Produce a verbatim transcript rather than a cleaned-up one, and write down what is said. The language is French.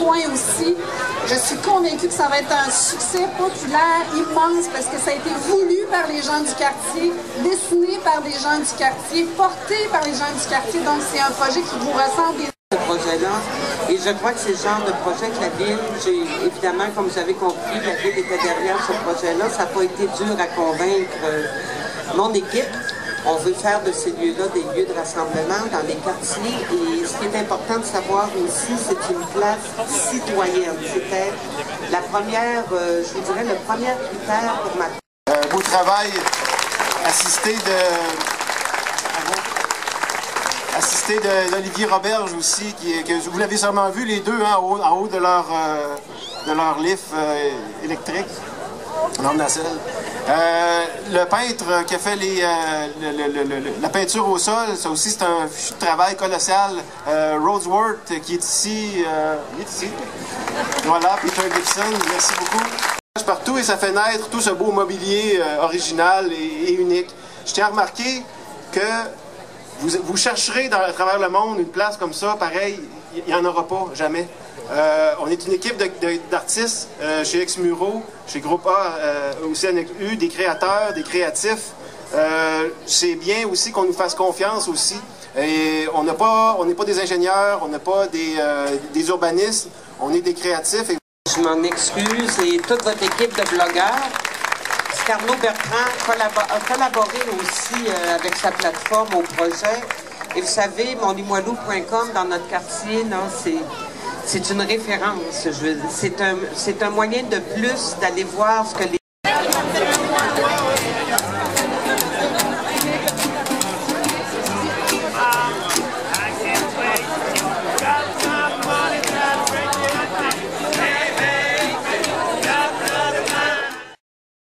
coin aussi. Je suis convaincue que ça va être un succès populaire immense parce que ça a été voulu par les gens du quartier, dessiné par des gens du quartier, porté par les gens du quartier. Donc, c'est un projet qui vous ressemble. Ce projet-là, et je crois que c'est le genre de projet que la Ville, j'ai, évidemment, comme vous avez compris, la Ville était derrière ce projet-là. Ça n'a pas été dur à convaincre euh, mon équipe. On veut faire de ces lieux-là des lieux de rassemblement dans les quartiers. Et ce qui est important de savoir aussi, c'est une place citoyenne. C'était la première, euh, je vous dirais, le premier critère pour ma... Un beau travail assisté de... assisté d'Olivier Roberge aussi, qui, que vous l'avez sûrement vu, les deux, hein, en, haut, en haut de leur, euh, de leur lift euh, électrique, dans la selle. Euh, le peintre qui a fait les, euh, le, le, le, la peinture au sol, ça aussi c'est un travail colossal. Euh, Roseworth qui est ici, euh, il est ici. Voilà, Peter Gibson, merci beaucoup. Partout et ça fait naître tout ce beau mobilier euh, original et, et unique. Je tiens à remarquer que vous, vous chercherez dans, à travers le monde une place comme ça, pareil, il n'y en aura pas, jamais. Euh, on est une équipe d'artistes euh, chez Exmuro, chez Groupe A, euh, aussi N U, des créateurs, des créatifs. Euh, c'est bien aussi qu'on nous fasse confiance aussi. Et on n'a pas, on n'est pas des ingénieurs, on n'est pas des, euh, des urbanistes, on est des créatifs. Et... Je m'en excuse et toute votre équipe de blogueurs. Carnot Bertrand collabor a collaboré aussi euh, avec sa plateforme au projet. Et vous savez, mon limoilou point com dans notre quartier, c'est... C'est une référence. C'est un, c'est un moyen de plus d'aller voir ce que les